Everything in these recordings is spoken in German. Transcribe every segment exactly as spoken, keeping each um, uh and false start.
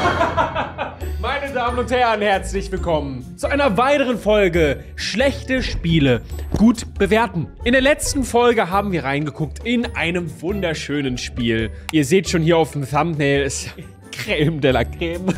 Meine Damen und Herren, herzlich willkommen zu einer weiteren Folge Schlechte Spiele gut bewerten. In der letzten Folge haben wir reingeguckt in einem wunderschönen Spiel. Ihr seht schon hier auf dem Thumbnail, ist Creme de la Creme.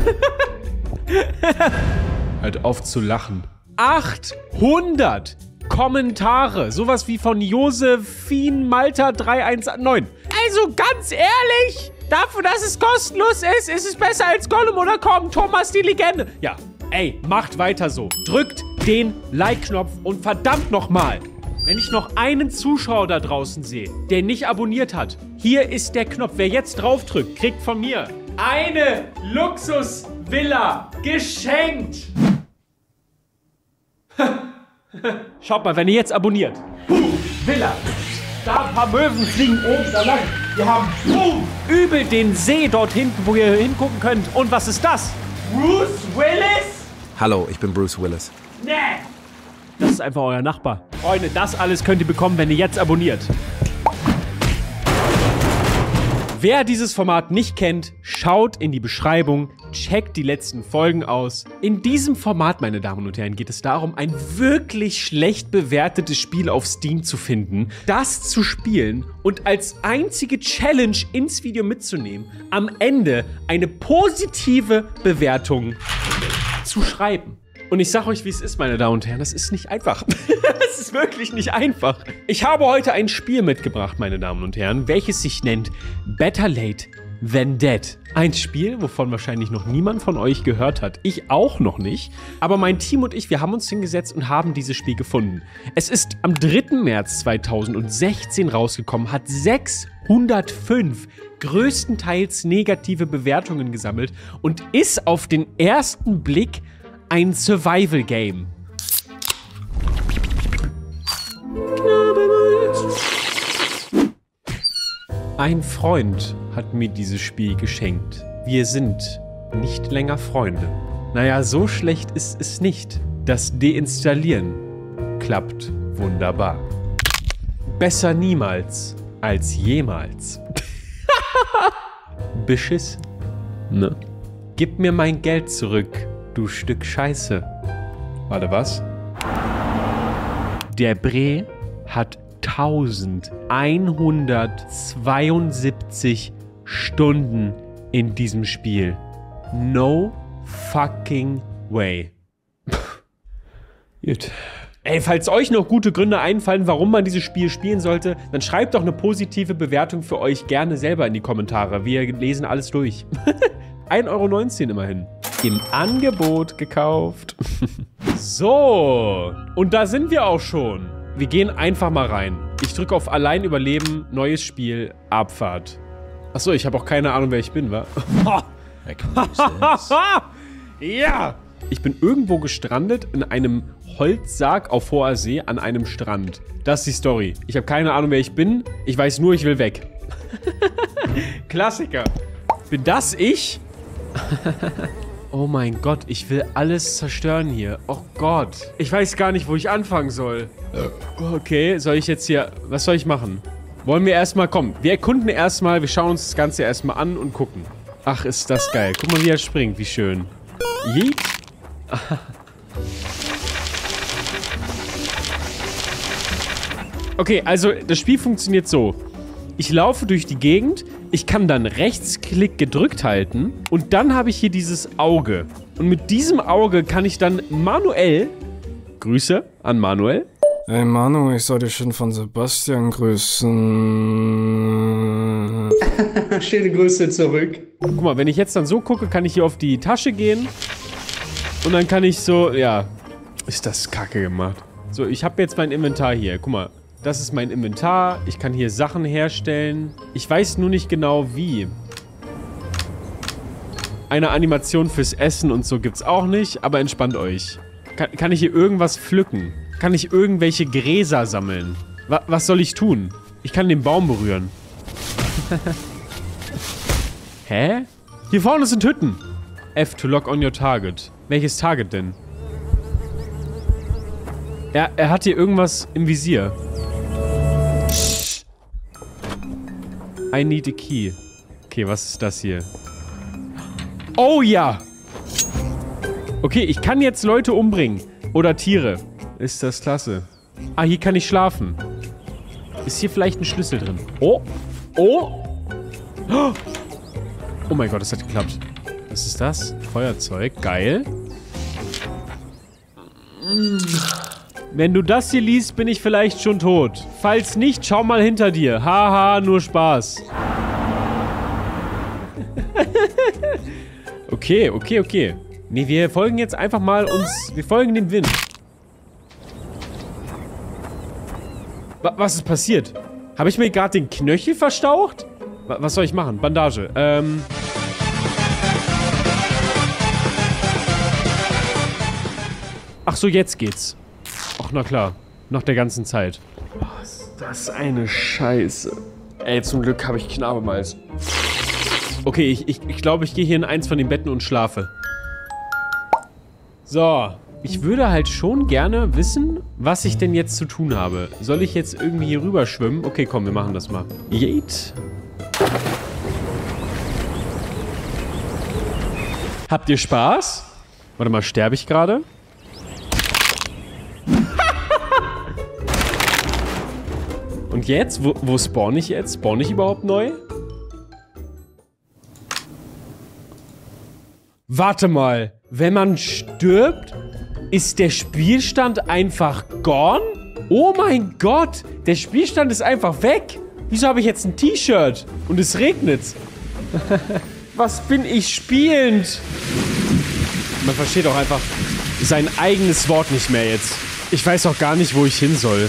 Hört auf zu lachen. achthundert Kommentare. Sowas wie von Josephine Malta drei eins neun. Also ganz ehrlich, dafür, dass es kostenlos ist, ist es besser als Gollum oder Kong, Thomas die Legende. Ja, ey, macht weiter so. Drückt den Like-Knopf und verdammt nochmal, wenn ich noch einen Zuschauer da draußen sehe, der nicht abonniert hat, hier ist der Knopf. Wer jetzt draufdrückt, kriegt von mir eine Luxusvilla geschenkt. Schaut mal, wenn ihr jetzt abonniert. Boom, Villa. Da ein paar Möwen fliegen oben da lang. Wir haben boom, übel den See dort hinten, wo ihr hingucken könnt. Und was ist das? Bruce Willis? Hallo, ich bin Bruce Willis. Nee. Das ist einfach euer Nachbar. Freunde, das alles könnt ihr bekommen, wenn ihr jetzt abonniert. Wer dieses Format nicht kennt, schaut in die Beschreibung, checkt die letzten Folgen aus. In diesem Format, meine Damen und Herren, geht es darum, ein wirklich schlecht bewertetes Spiel auf Steam zu finden, das zu spielen und als einzige Challenge ins Video mitzunehmen, am Ende eine positive Bewertung zu schreiben. Und ich sag euch, wie es ist, meine Damen und Herren, das ist nicht einfach. Das ist wirklich nicht einfach. Ich habe heute ein Spiel mitgebracht, meine Damen und Herren, welches sich nennt Better Late Than Dead. Ein Spiel, wovon wahrscheinlich noch niemand von euch gehört hat. Ich auch noch nicht. Aber mein Team und ich, wir haben uns hingesetzt und haben dieses Spiel gefunden. Es ist am dritten März zweitausendsechzehn rausgekommen, hat sechshundertfünf größtenteils negative Bewertungen gesammelt und ist auf den ersten Blick ein Survival-Game. Ein Freund hat mir dieses Spiel geschenkt. Wir sind nicht länger Freunde. Naja, so schlecht ist es nicht. Das Deinstallieren klappt wunderbar. Besser niemals als jemals. Beschissen, ne? Gib mir mein Geld zurück, du Stück Scheiße. Warte, was? Der Bre hat eintausendeinhundertzweiundsiebzig Stunden in diesem Spiel. No fucking way. Gut. Ey, falls euch noch gute Gründe einfallen, warum man dieses Spiel spielen sollte, dann schreibt doch eine positive Bewertung für euch gerne selber in die Kommentare. Wir lesen alles durch. ein Euro neunzehn immerhin. Im Angebot gekauft. So, und da sind wir auch schon. Wir gehen einfach mal rein. Ich drücke auf Allein überleben, neues Spiel, Abfahrt. Achso, ich habe auch keine Ahnung, wer ich bin, wa? Ja! Ich bin irgendwo gestrandet in einem Holzsarg auf hoher See an einem Strand. Das ist die Story. Ich habe keine Ahnung, wer ich bin. Ich weiß nur, ich will weg. Klassiker. Bin das ich? Oh mein Gott, ich will alles zerstören hier. Oh Gott. Ich weiß gar nicht, wo ich anfangen soll. Okay, soll ich jetzt hier... Was soll ich machen? Wollen wir erstmal... Komm, wir erkunden erstmal. Wir schauen uns das Ganze erstmal an und gucken. Ach, ist das geil. Guck mal, wie er springt. Wie schön. Yeet. Okay, also das Spiel funktioniert so. Ich laufe durch die Gegend, ich kann dann Rechtsklick gedrückt halten und dann habe ich hier dieses Auge. Und mit diesem Auge kann ich dann manuell... Grüße an Manuel. Hey Manu, ich soll dich schon von Sebastian grüßen. Schöne Grüße zurück. Guck mal, wenn ich jetzt dann so gucke, kann ich hier auf die Tasche gehen. Und dann kann ich so... Ja, ist das kacke gemacht. So, ich habe jetzt mein Inventar hier. Guck mal. Das ist mein Inventar. Ich kann hier Sachen herstellen. Ich weiß nur nicht genau wie. Eine Animation fürs Essen und so gibt's auch nicht, aber entspannt euch. Kann, kann ich hier irgendwas pflücken? Kann ich irgendwelche Gräser sammeln? Wa was soll ich tun? Ich kann den Baum berühren. Hä? Hier vorne sind Hütten. F to lock on your target. Welches Target denn? Er, er hat hier irgendwas im Visier. I need a key. Okay, was ist das hier? Oh ja. Okay, ich kann jetzt Leute umbringen. Oder Tiere. Ist das klasse. Ah, hier kann ich schlafen. Ist hier vielleicht ein Schlüssel drin? Oh. Oh. Oh mein Gott, das hat geklappt. Was ist das? Feuerzeug. Geil. Wenn du das hier liest, bin ich vielleicht schon tot. Falls nicht, schau mal hinter dir. Haha, nur Spaß. Okay, okay, okay. Nee, wir folgen jetzt einfach mal uns... Wir folgen dem Wind. Wa- Was ist passiert? Habe ich mir gerade den Knöchel verstaucht? Wa- Was soll ich machen? Bandage. Ähm... Ach so, jetzt geht's. Ach, na klar. Nach der ganzen Zeit. Oh, ist das eine Scheiße. Ey, zum Glück habe ich Knabemals. Okay, ich, ich, ich glaube, ich gehe hier in eins von den Betten und schlafe. So. Ich würde halt schon gerne wissen, was ich denn jetzt zu tun habe. Soll ich jetzt irgendwie hier rüber schwimmen? Okay, komm, wir machen das mal. Yeet. Habt ihr Spaß? Warte mal, sterbe ich gerade? Und jetzt? Wo, wo spawn ich jetzt? Spawn ich überhaupt neu? Warte mal. Wenn man stirbt, ist der Spielstand einfach gone? Oh mein Gott. Der Spielstand ist einfach weg. Wieso habe ich jetzt ein T-Shirt? Und es regnet. Was bin ich spielend? Man versteht auch einfach sein eigenes Wort nicht mehr jetzt. Ich weiß auch gar nicht, wo ich hin soll.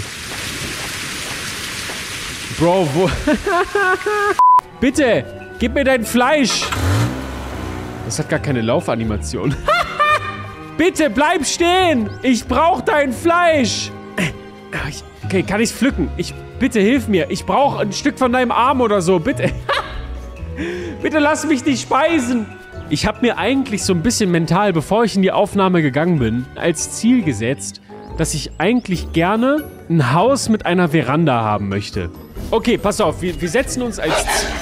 Bro, wo... Bitte, gib mir dein Fleisch. Das hat gar keine Laufanimation. Bitte, bleib stehen. Ich brauche dein Fleisch. Okay, kann ich's pflücken? Ich... Bitte, hilf mir. Ich brauche ein Stück von deinem Arm oder so. Bitte. Bitte lass mich nicht speisen. Ich habe mir eigentlich so ein bisschen mental, bevor ich in die Aufnahme gegangen bin, als Ziel gesetzt, dass ich eigentlich gerne ein Haus mit einer Veranda haben möchte. Okay, pass auf, wir, wir setzen uns als...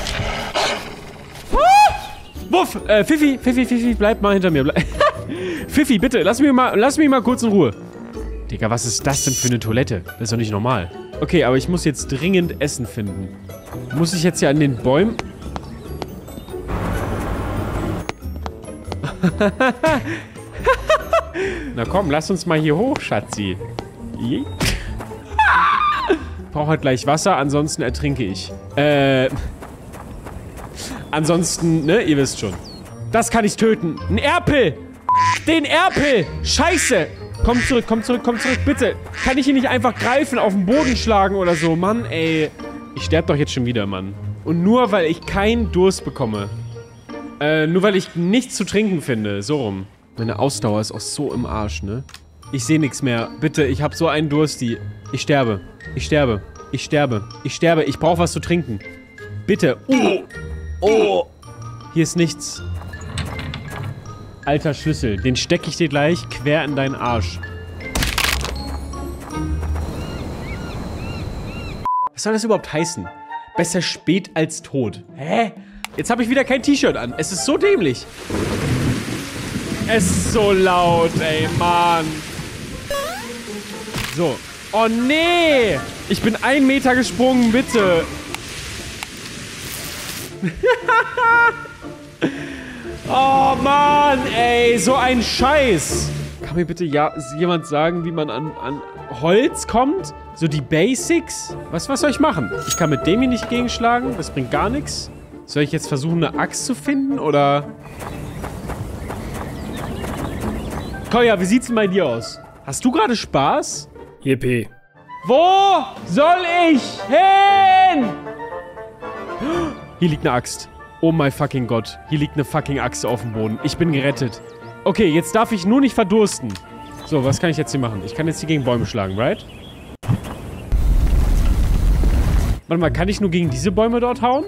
Ah! Wuff! Äh, Fifi, Fifi, Fifi, bleib mal hinter mir. Fifi, bitte, lass mich, mal, lass mich mal kurz in Ruhe. Digga, was ist das denn für eine Toilette? Das ist doch nicht normal. Okay, aber ich muss jetzt dringend Essen finden. Muss ich jetzt hier an den Bäumen... Na komm, lass uns mal hier hoch, Schatzi. Ich brauche halt gleich Wasser, ansonsten ertrinke ich. Äh... Ansonsten, ne, ihr wisst schon. Das kann ich töten. Ein Erpel! Den Erpel! Scheiße! Komm zurück, komm zurück, komm zurück, bitte! Kann ich ihn nicht einfach greifen, auf den Boden schlagen oder so? Mann, ey. Ich sterbe doch jetzt schon wieder, Mann. Und nur, weil ich keinen Durst bekomme. Äh, nur weil ich nichts zu trinken finde. So rum. Meine Ausdauer ist auch so im Arsch, ne? Ich sehe nichts mehr. Bitte, ich habe so einen Dursti. Ich sterbe. Ich sterbe. Ich sterbe. Ich sterbe. Ich brauche was zu trinken. Bitte. Oh. Oh. Hier ist nichts. Alter Schlüssel. Den stecke ich dir gleich quer in deinen Arsch. Was soll das überhaupt heißen? Besser spät als tot. Hä? Jetzt habe ich wieder kein T-Shirt an. Es ist so dämlich. Es ist so laut, ey, Mann. So. Oh, nee. Ich bin einen Meter gesprungen, bitte. Oh, Mann, ey. So ein Scheiß. Kann mir bitte ja jemand sagen, wie man an, an Holz kommt? So die Basics? Was, was soll ich machen? Ich kann mit dem hier nicht gegenschlagen. Das bringt gar nichts. Soll ich jetzt versuchen, eine Axt zu finden, oder? Koya, wie sieht's denn bei dir aus? Hast du gerade Spaß? Yippie. Wo soll ich hin? Hier liegt eine Axt. Oh mein fucking Gott. Hier liegt eine fucking Axt auf dem Boden. Ich bin gerettet. Okay, jetzt darf ich nur nicht verdursten. So, was kann ich jetzt hier machen? Ich kann jetzt hier gegen Bäume schlagen, right? Warte mal, kann ich nur gegen diese Bäume dort hauen?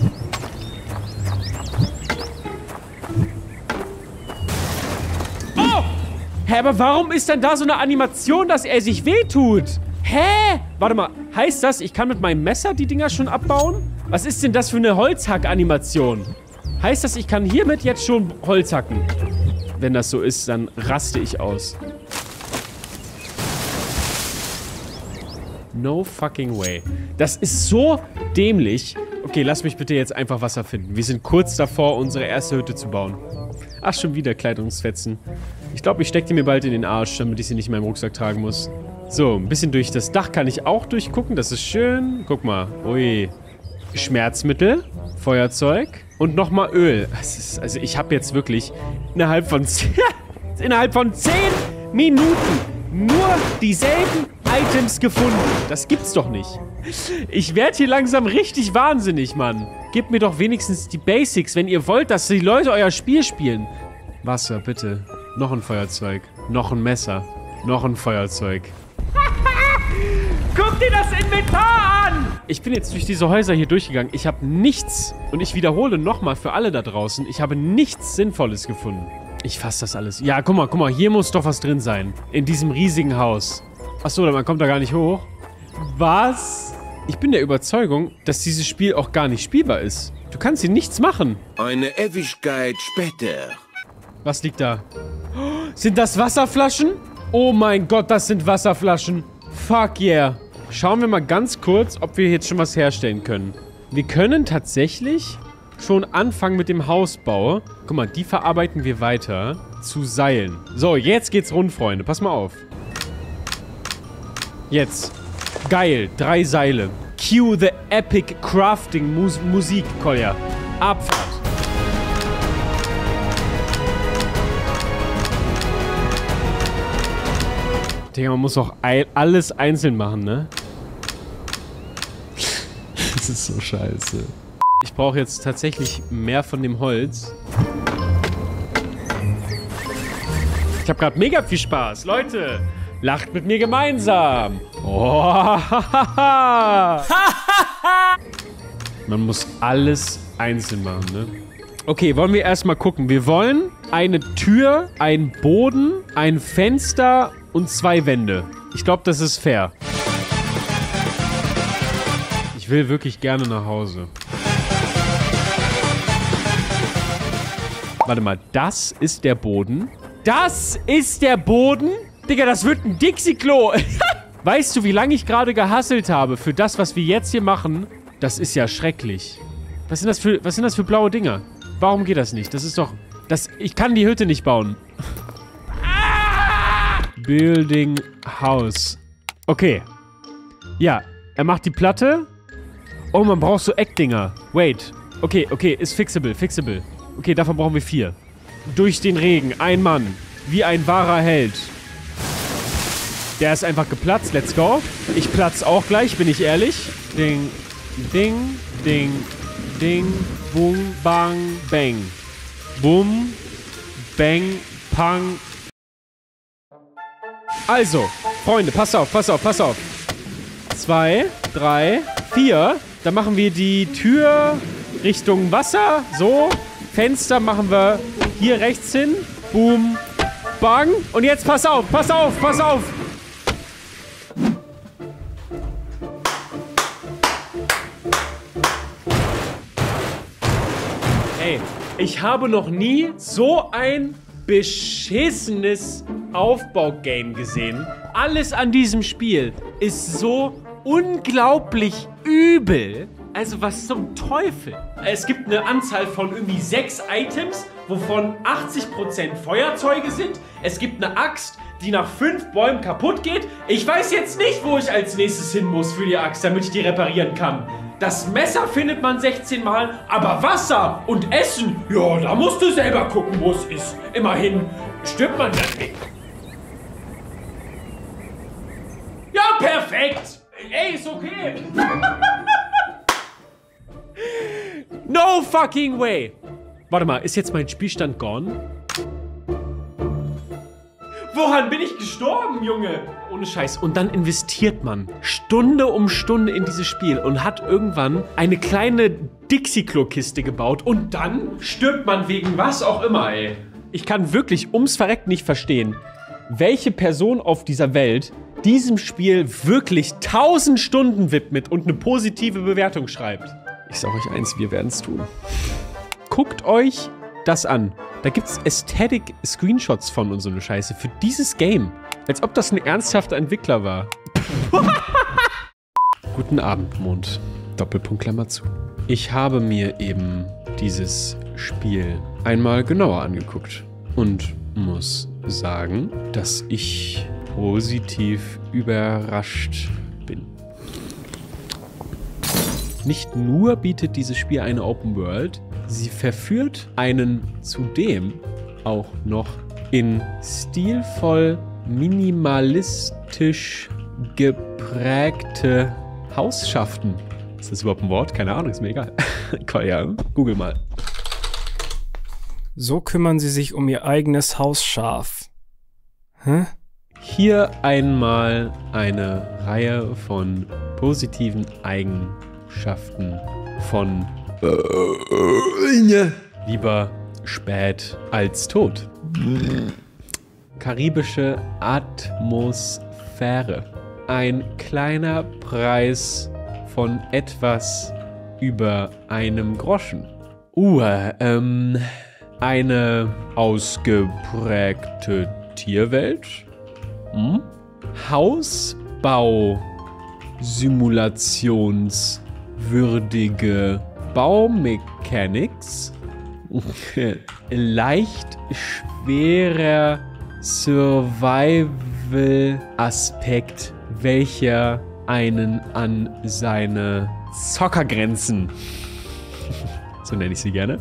Oh! Hä, aber warum ist denn da so eine Animation, dass er sich wehtut? Hä? Warte mal, heißt das, ich kann mit meinem Messer die Dinger schon abbauen? Was ist denn das für eine Holzhack-Animation? Heißt das, ich kann hiermit jetzt schon Holz hacken? Wenn das so ist, dann raste ich aus. No fucking way. Das ist so dämlich. Okay, lass mich bitte jetzt einfach Wasser finden. Wir sind kurz davor, unsere erste Hütte zu bauen. Ach, schon wieder Kleidungsfetzen. Ich glaube, ich stecke die mir bald in den Arsch, damit ich sie nicht in meinem Rucksack tragen muss. So, ein bisschen durch das Dach kann ich auch durchgucken. Das ist schön. Guck mal. Ui. Schmerzmittel, Feuerzeug und nochmal Öl. Das ist, also ich habe jetzt wirklich innerhalb von, innerhalb von zehn Minuten nur dieselben Items gefunden. Das gibt's doch nicht. Ich werde hier langsam richtig wahnsinnig, Mann. Gebt mir doch wenigstens die Basics, wenn ihr wollt, dass die Leute euer Spiel spielen. Wasser, bitte. Noch ein Feuerzeug. Noch ein Messer. Noch ein Feuerzeug. Guck dir das Inventar an! Ich bin jetzt durch diese Häuser hier durchgegangen. Ich habe nichts, und ich wiederhole nochmal für alle da draußen, ich habe nichts Sinnvolles gefunden. Ich fasse das alles. Ja, guck mal, guck mal, hier muss doch was drin sein. In diesem riesigen Haus. Achso, man kommt da gar nicht hoch. Was? Ich bin der Überzeugung, dass dieses Spiel auch gar nicht spielbar ist. Du kannst hier nichts machen. Eine Ewigkeit später. Was liegt da? Oh, sind das Wasserflaschen? Oh mein Gott, das sind Wasserflaschen. Fuck yeah. Schauen wir mal ganz kurz, ob wir jetzt schon was herstellen können. Wir können tatsächlich schon anfangen mit dem Hausbau. Guck mal, die verarbeiten wir weiter zu Seilen. So, jetzt geht's rund, Freunde. Pass mal auf. Jetzt. Geil. Drei Seile. Cue the epic crafting Mus Musik, Kolja. Abfahrt. Digga, man muss auch alles einzeln machen, ne? Das ist so scheiße. Ich brauche jetzt tatsächlich mehr von dem Holz. Ich habe gerade mega viel Spaß. Leute, lacht mit mir gemeinsam. Oh, man muss alles einzeln machen, ne? Okay, wollen wir erstmal gucken. Wir wollen eine Tür, einen Boden, ein Fenster und zwei Wände. Ich glaube, das ist fair. Ich will wirklich gerne nach Hause. Warte mal, das ist der Boden. Das ist der Boden? Digga, das wird ein Dixie-Klo. Weißt du, wie lange ich gerade gehasselt habe für das, was wir jetzt hier machen? Das ist ja schrecklich. Was sind das für, was sind das für blaue Dinger? Warum geht das nicht? Das ist doch... Das, ich kann die Hütte nicht bauen. Building House. Okay. Ja, er macht die Platte. Oh, man braucht so Eckdinger. Wait. Okay, okay, ist fixable, fixable. Okay, davon brauchen wir vier. Durch den Regen, ein Mann. Wie ein wahrer Held. Der ist einfach geplatzt, let's go. Ich platz auch gleich, bin ich ehrlich. Ding, ding, ding, ding, boom, bang, bang. Boom, bang, pang. Also, Freunde, pass auf, pass auf, pass auf. Zwei, drei, vier. Dann machen wir die Tür Richtung Wasser. So. Fenster machen wir hier rechts hin. Boom. Bang. Und jetzt pass auf, pass auf, pass auf. Ey, ich habe noch nie so ein beschissenes Aufbaugame gesehen. Alles an diesem Spiel ist so unglaublich übel. Also was zum Teufel? Es gibt eine Anzahl von irgendwie sechs Items, wovon achtzig Prozent Feuerzeuge sind. Es gibt eine Axt, die nach fünf Bäumen kaputt geht. Ich weiß jetzt nicht, wo ich als nächstes hin muss für die Axt, damit ich die reparieren kann. Das Messer findet man sechzehn Mal, aber Wasser und Essen, ja, da musst du selber gucken, wo es ist. Immerhin stirbt man das nicht. Ja, perfekt. Ey, ist okay. No fucking way. Warte mal, ist jetzt mein Spielstand gone? Woran bin ich gestorben, Junge? Ohne Scheiß. Und dann investiert man Stunde um Stunde in dieses Spiel und hat irgendwann eine kleine Dixie-Klo-Kiste gebaut und dann stirbt man wegen was auch immer, ey. Ich kann wirklich ums Verrecken nicht verstehen, welche Person auf dieser Welt diesem Spiel wirklich tausend Stunden widmet und eine positive Bewertung schreibt. Ich sag euch eins, wir werden es tun. guckt euch das an. Da gibt's Aesthetic-Screenshots von und so eine Scheiße für dieses Game. Als ob das ein ernsthafter Entwickler war. Guten Abend, Mond. Doppelpunkt, Klammer zu. Ich habe mir eben dieses Spiel einmal genauer angeguckt und muss sagen, dass ich positiv überrascht bin. Nicht nur bietet dieses Spiel eine Open World, sie verführt einen zudem auch noch in stilvoll minimalistisch geprägte Hausschaften. Ist das überhaupt ein Wort? Keine Ahnung, ist mir egal. Ja, Google mal. So kümmern sie sich um ihr eigenes Hausschaf. Hä? Hier einmal eine Reihe von positiven Eigenschaften von äh, lieber spät als tot. Karibische Atmosphäre. Ein kleiner Preis von etwas über einem Groschen. Uh, ähm, eine ausgeprägte Tierwelt. Hm? Hausbau-simulationswürdige Baumechanics. Leicht schwerer Survival-Aspekt, welcher einen an seine Zockergrenzen, so nenne ich sie gerne,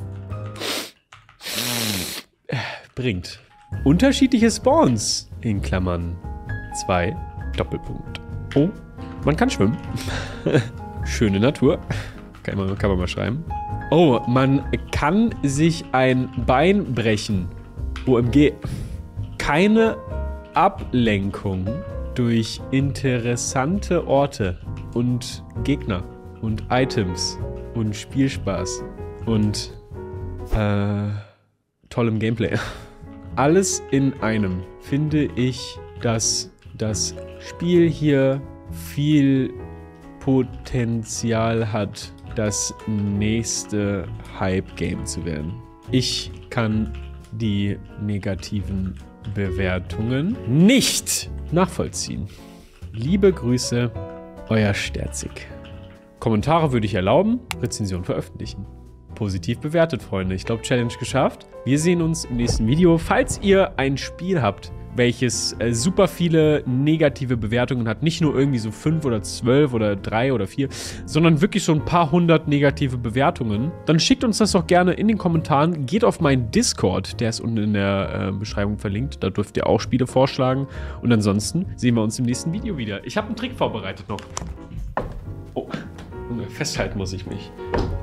bringt. Unterschiedliche Spawns, in Klammern zwei, Doppelpunkt. Oh, man kann schwimmen. Schöne Natur. Kann man, kann man mal schreiben. Oh, man kann sich ein Bein brechen. O M G. Keine Ablenkung durch interessante Orte und Gegner und Items und Spielspaß und äh, tollem Gameplay. Alles in einem finde ich, dass das Spiel hier viel Potenzial hat, das nächste Hype-Game zu werden. Ich kann die negativen Bewertungen nicht nachvollziehen. Liebe Grüße, euer Sterzig. Kommentare würde ich erlauben, Rezension veröffentlichen. Positiv bewertet, Freunde. Ich glaube, Challenge geschafft. Wir sehen uns im nächsten Video. Falls ihr ein Spiel habt, welches äh, super viele negative Bewertungen hat, nicht nur irgendwie so fünf oder zwölf oder drei oder vier, sondern wirklich so ein paar hundert negative Bewertungen, dann schickt uns das doch gerne in den Kommentaren. Geht auf meinen Discord, der ist unten in der äh, Beschreibung verlinkt. Da dürft ihr auch Spiele vorschlagen. Und ansonsten sehen wir uns im nächsten Video wieder. Ich habe einen Trick vorbereitet noch. Oh, festhalten muss ich mich.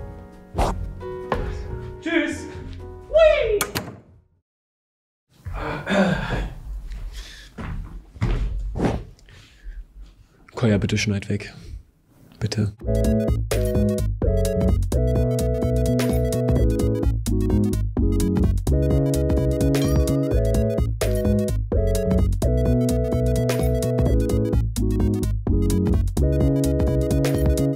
Tschüss! Whee! Koya, bitte schneid weg. Bitte.